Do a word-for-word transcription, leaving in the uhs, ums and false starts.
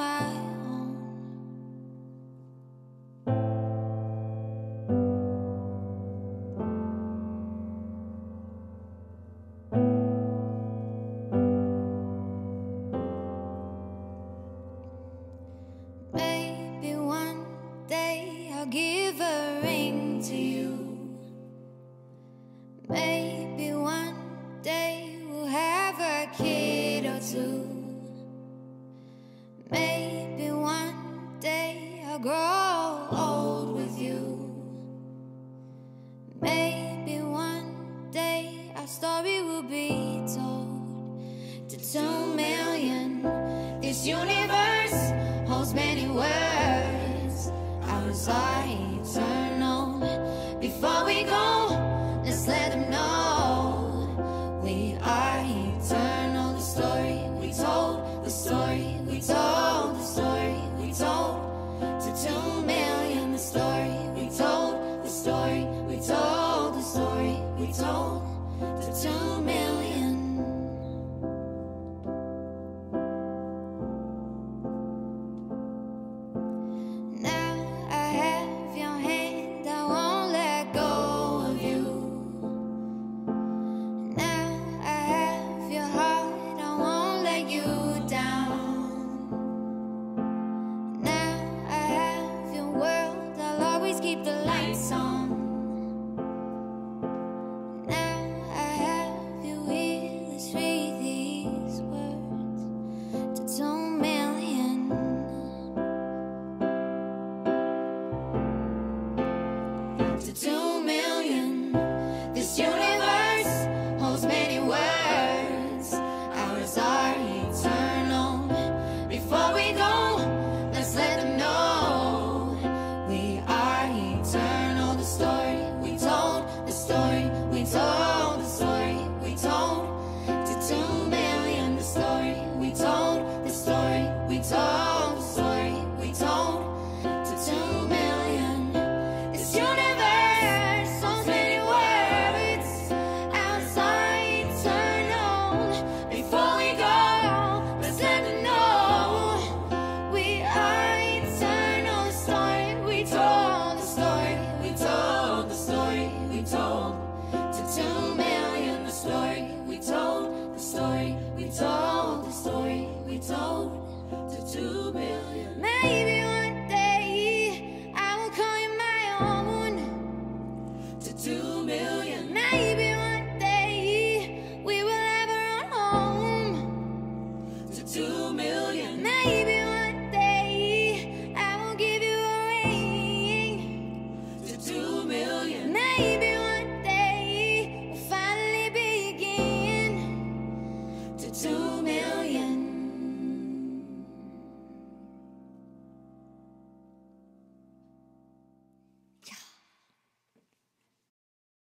my own. Maybe one day I'll give a ring to you. Maybe one day we'll have a kid or two. Maybe one day I'll grow old with you. Maybe one day our story will be told to two million. This universe holds many words. Ours are eternal. Before we go, let's let them know we are eternal. The story we told, the story we told, the story we told to two million. The story we told, the story we told, the story we told to two million. Now I have your hand, I won't let go of you. Now I have your heart, I won't let you down. Now I have your world, I'll always keep the lights on. Now I have you here, let's read these words to two million. To two million. This universe holds many words. Ours are eternal. Before we go, let's let them know we are eternal. The story we told, the story we told, the story we told to two million. The story we told, the story we told, the story we told to two million. This universe holds many words. Ours are eternal. Before we go, let's let them know we are eternal. The story we told, the story we told, the story we told to two million. The story we told, the story we told, the story we told to two million. Maybe